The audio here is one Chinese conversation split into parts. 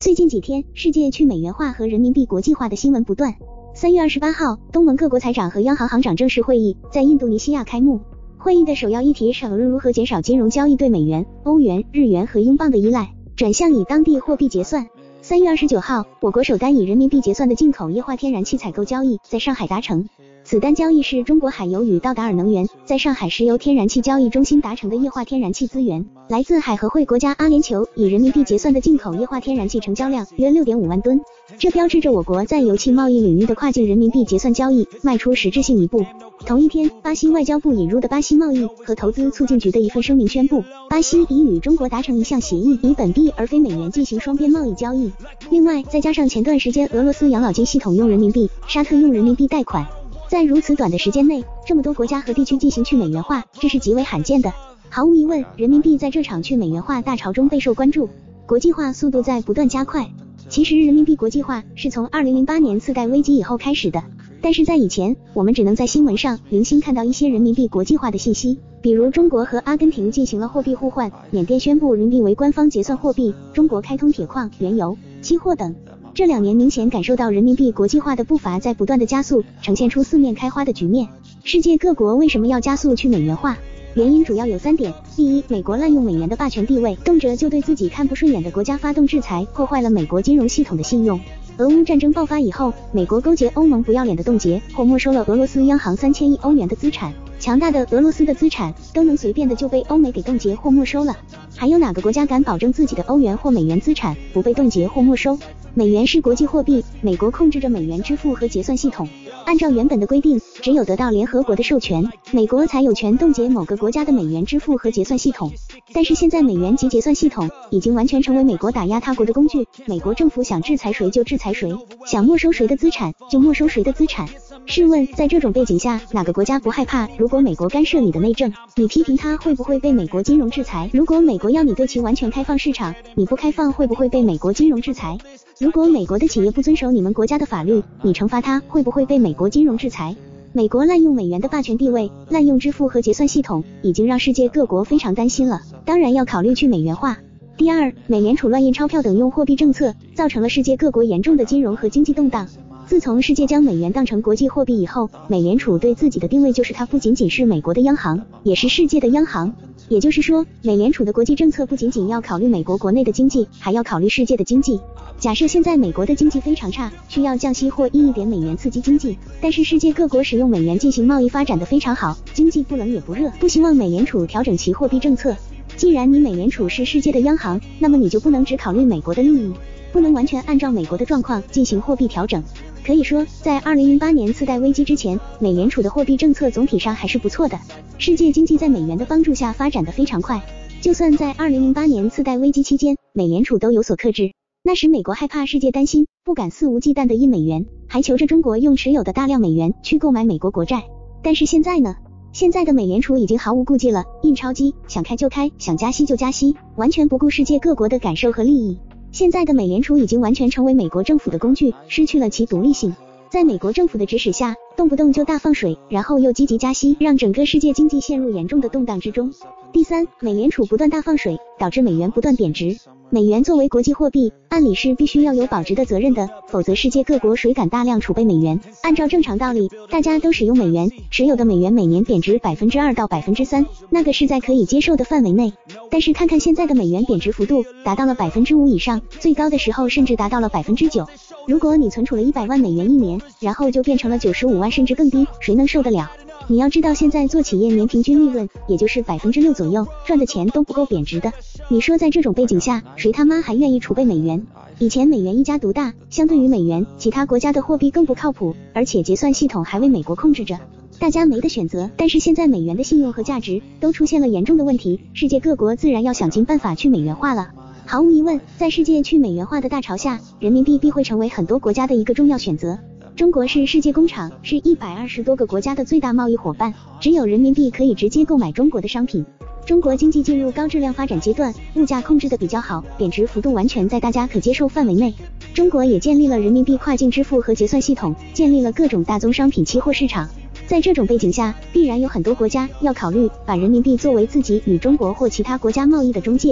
最近几天，世界去美元化和人民币国际化的新闻不断。3月28号，东盟各国财长和央行行长正式会议在印度尼西亚开幕。会议的首要议题是如何减少金融交易对美元、欧元、日元和英镑的依赖，转向以当地货币结算。3月29号，我国首单以人民币结算的进口液化天然气采购交易在上海达成。此单交易是中国海油与道达尔能源在上海石油天然气交易中心达成的液化天然气资源。来自海合会国家阿联酋以人民币结算的进口液化天然气成交量约 6.5 万吨，这标志着我国在油气贸易领域的跨境人民币结算交易迈出实质性一步。同一天，巴西外交部引入的巴西贸易和投资促进局的一份声明宣布，巴西已与中国达成一项协议，以本币而非美元进行双边贸易交易。另外，再加上前段时间俄罗斯养老金系统用人民币，沙特用人民币贷款，在如此短的时间内，这么多国家和地区进行去美元化，这是极为罕见的。毫无疑问，人民币在这场去美元化大潮中备受关注，国际化速度在不断加快。其实人民币国际化是从2008年次贷危机以后开始的，但是在以前，我们只能在新闻上零星看到一些人民币国际化的信息，比如中国和阿根廷进行了货币互换，缅甸宣布人民币为官方结算货币，中国开通铁矿、原油、期货等。这2年明显感受到人民币国际化的步伐在不断的加速，呈现出四面开花的局面。世界各国为什么要加速去美元化？原因主要有3点。第一，美国滥用美元的霸权地位，动辄就对自己看不顺眼的国家发动制裁，破坏了美国金融系统的信用。俄乌战争爆发以后，美国勾结欧盟不要脸的冻结或没收了俄罗斯央行3000亿欧元的资产，强大的俄罗斯的资产都能随便的就被欧美给冻结或没收了，还有哪个国家敢保证自己的欧元或美元资产不被冻结或没收？美元是国际货币，美国控制着美元支付和结算系统，按照原本的规定，只有得到联合国的授权，美国才有权冻结某个国家的美元支付和结算系统。但是现在美元及结算系统已经完全成为美国打压他国的工具，美国政府想制裁谁就制裁谁，想没收谁的资产就没收谁的资产。试问，在这种背景下，哪个国家不害怕？如果美国干涉你的内政，你批评他会不会被美国金融制裁？如果美国要你对其完全开放市场，你不开放会不会被美国金融制裁？如果美国的企业不遵守你们国家的法律，你惩罚他会不会被美国金融制裁？美国滥用美元的霸权地位，滥用支付和结算系统，已经让世界各国非常担心了，当然要考虑去美元化。第二，美联储乱印钞票等用货币政策，造成了世界各国严重的金融和经济动荡。自从世界将美元当成国际货币以后，美联储对自己的定位就是它不仅仅是美国的央行，也是世界的央行。也就是说，美联储的国际政策不仅仅要考虑美国国内的经济，还要考虑世界的经济。假设现在美国的经济非常差，需要降息或印一点美元刺激经济，但是世界各国使用美元进行贸易发展的非常好，经济不冷也不热，不希望美联储调整其货币政策。既然你美联储是世界的央行，那么你就不能只考虑美国的利益，不能完全按照美国的状况进行货币调整。可以说，在2008年次贷危机之前，美联储的货币政策总体上还是不错的，世界经济在美元的帮助下发展的非常快。就算在2008年次贷危机期间，美联储都有所克制，那时美国害怕世界担心，不敢肆无忌惮的印美元，还求着中国用持有的大量美元去购买美国国债。但是现在呢？现在的美联储已经毫无顾忌了，印钞机，想开就开，想加息就加息，完全不顾世界各国的感受和利益。现在的美联储已经完全成为美国政府的工具，失去了其独立性。在美国政府的指使下，动不动就大放水，然后又积极加息，让整个世界经济陷入严重的动荡之中。第三，美联储不断大放水，导致美元不断贬值。美元作为国际货币，按理是必须要有保值的责任的，否则世界各国谁敢大量储备美元？按照正常道理，大家都使用美元，持有的美元每年贬值 2% 到 3%， 那个是在可以接受的范围内。但是看看现在的美元贬值幅度达到了 5% 以上，最高的时候甚至达到了 9%。如果你存储了100万美元一年，然后就变成了95万甚至更低，谁能受得了？你要知道现在做企业年平均利润也就是 6% 左右，赚的钱都不够贬值的。你说在这种背景下，谁他妈还愿意储备美元？以前美元一家独大，相对于美元，其他国家的货币更不靠谱，而且结算系统还为美国控制着，大家没得选择。但是现在美元的信用和价值都出现了严重的问题，世界各国自然要想尽办法去美元化了。毫无疑问，在世界去美元化的大潮下，人民币必会成为很多国家的一个重要选择。中国是世界工厂，是120多个国家的最大贸易伙伴，只有人民币可以直接购买中国的商品。中国经济进入高质量发展阶段，物价控制的比较好，贬值幅度完全在大家可接受范围内。中国也建立了人民币跨境支付和结算系统，建立了各种大宗商品期货市场。在这种背景下，必然有很多国家要考虑把人民币作为自己与中国或其他国家贸易的中介。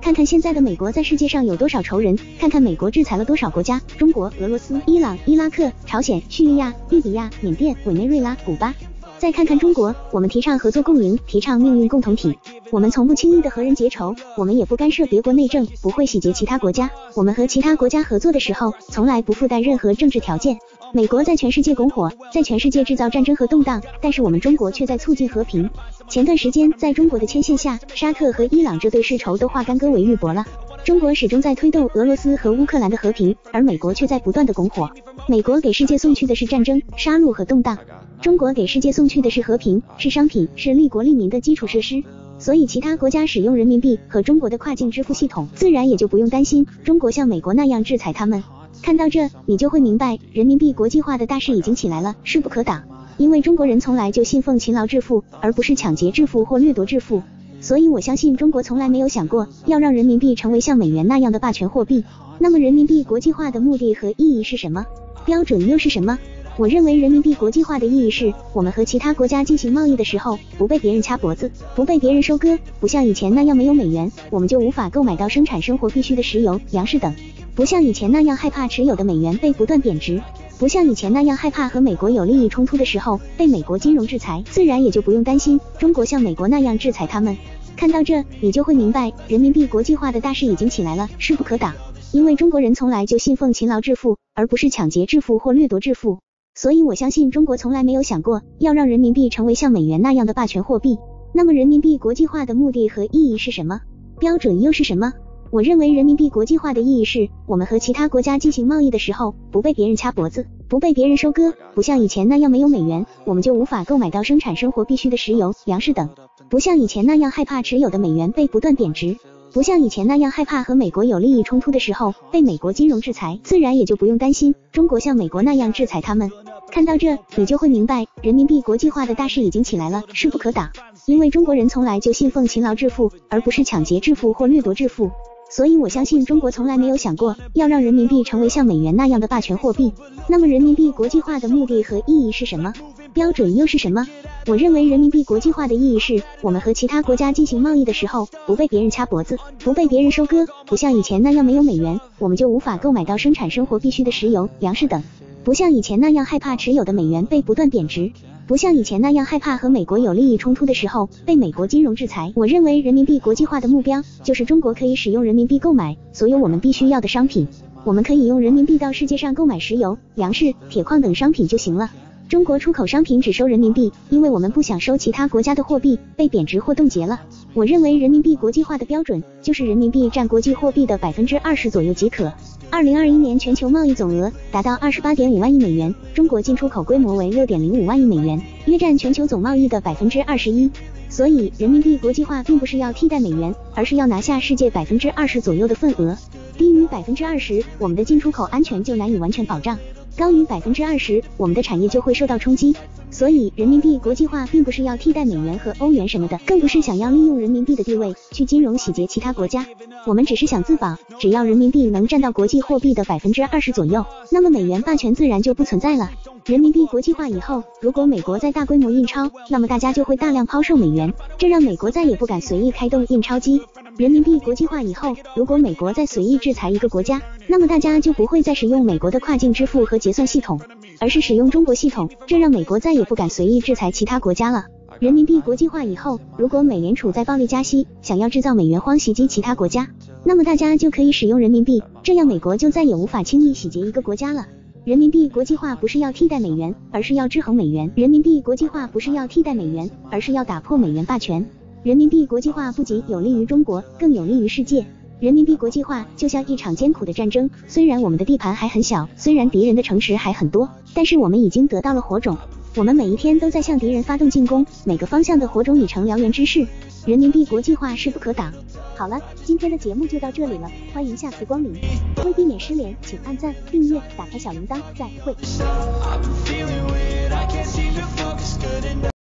看看现在的美国在世界上有多少仇人，看看美国制裁了多少国家，中国、俄罗斯、伊朗、伊拉克、朝鲜、叙利亚、利比亚、缅甸、委内瑞拉、古巴。再看看中国，我们提倡合作共赢，提倡命运共同体。我们从不轻易的和人结仇，我们也不干涉别国内政，不会洗劫其他国家。我们和其他国家合作的时候，从来不附带任何政治条件。美国在全世界拱火，在全世界制造战争和动荡，但是我们中国却在促进和平。前段时间，在中国的牵线下，沙特和伊朗这对世仇都化干戈为玉帛了。中国始终在推动俄罗斯和乌克兰的和平，而美国却在不断的拱火。美国给世界送去的是战争、杀戮和动荡，中国给世界送去的是和平，是商品，是利国利民的基础设施。所以其他国家使用人民币和中国的跨境支付系统，自然也就不用担心中国像美国那样制裁他们。看到这，你就会明白，人民币国际化的大势已经起来了，势不可挡。因为中国人从来就信奉勤劳致富，而不是抢劫致富或掠夺致富。所以我相信中国从来没有想过要让人民币成为像美元那样的霸权货币。那么人民币国际化的目的和意义是什么？标准又是什么？我认为人民币国际化的意义是，我们和其他国家进行贸易的时候，不被别人掐脖子，不被别人收割，不像以前那样没有美元，我们就无法购买到生产生活必需的石油、粮食等，不像以前那样害怕持有的美元被不断贬值，不像以前那样害怕和美国有利益冲突的时候被美国金融制裁，自然也就不用担心中国像美国那样制裁他们。看到这，你就会明白，人民币国际化的大势已经起来了，势不可挡。因为中国人从来就信奉勤劳致富，而不是抢劫致富或掠夺致富。所以我相信中国从来没有想过要让人民币成为像美元那样的霸权货币。那么人民币国际化的目的和意义是什么？标准又是什么？我认为人民币国际化的意义是，我们和其他国家进行贸易的时候，不被别人掐脖子，不被别人收割，不像以前那样没有美元，我们就无法购买到生产生活必需的石油、粮食等，不像以前那样害怕持有的美元被不断贬值，不像以前那样害怕和美国有利益冲突的时候被美国金融制裁，自然也就不用担心中国像美国那样制裁他们。看到这，你就会明白，人民币国际化的大势已经起来了，势不可挡。因为中国人从来就信奉勤劳致富，而不是抢劫致富或掠夺致富。所以我相信中国从来没有想过要让人民币成为像美元那样的霸权货币。那么人民币国际化的目的和意义是什么？标准又是什么？我认为人民币国际化的意义是，我们和其他国家进行贸易的时候，不被别人掐脖子，不被别人收割，不像以前那样没有美元，我们就无法购买到生产生活必需的石油、粮食等，不像以前那样害怕持有的美元被不断贬值，不像以前那样害怕和美国有利益冲突的时候被美国金融制裁。我认为人民币国际化的目标就是中国可以使用人民币购买所有我们必须要的商品，我们可以用人民币到世界上购买石油、粮食、铁矿等商品就行了。中国出口商品只收人民币，因为我们不想收其他国家的货币被贬值或冻结了。我认为人民币国际化的标准就是人民币占国际货币的20%左右即可。2021年全球贸易总额达到28.5万亿美元，中国进出口规模为6.05万亿美元，约占全球总贸易的21%。所以人民币国际化并不是要替代美元，而是要拿下世界20%左右的份额。低于20%，我们的进出口安全就难以完全保障。高于20%，我们的产业就会受到冲击。所以人民币国际化并不是要替代美元和欧元什么的，更不是想要利用人民币的地位去金融洗劫其他国家。我们只是想自保，只要人民币能占到国际货币的20%左右，那么美元霸权自然就不存在了。人民币国际化以后，如果美国在大规模印钞，那么大家就会大量抛售美元，这让美国再也不敢随意开动印钞机。人民币国际化以后，如果美国再随意制裁一个国家，那么大家就不会再使用美国的跨境支付和结算系统，而是使用中国系统，这让美国再也不敢随意制裁其他国家了。人民币国际化以后，如果美联储在暴力加息，想要制造美元荒袭击其他国家，那么大家就可以使用人民币，这样美国就再也无法轻易洗劫一个国家了。人民币国际化不是要替代美元，而是要制衡美元。人民币国际化不是要替代美元，而是要打破美元霸权。人民币国际化不仅有利于中国，更有利于世界。人民币国际化就像一场艰苦的战争，虽然我们的地盘还很小，虽然敌人的城池还很多，但是我们已经得到了火种。我们每一天都在向敌人发动进攻，每个方向的火种已成燎原之势。人民币国际化势不可挡。好了，今天的节目就到这里了，欢迎下次光临。为避免失联，请按赞、订阅、打开小铃铛，再会。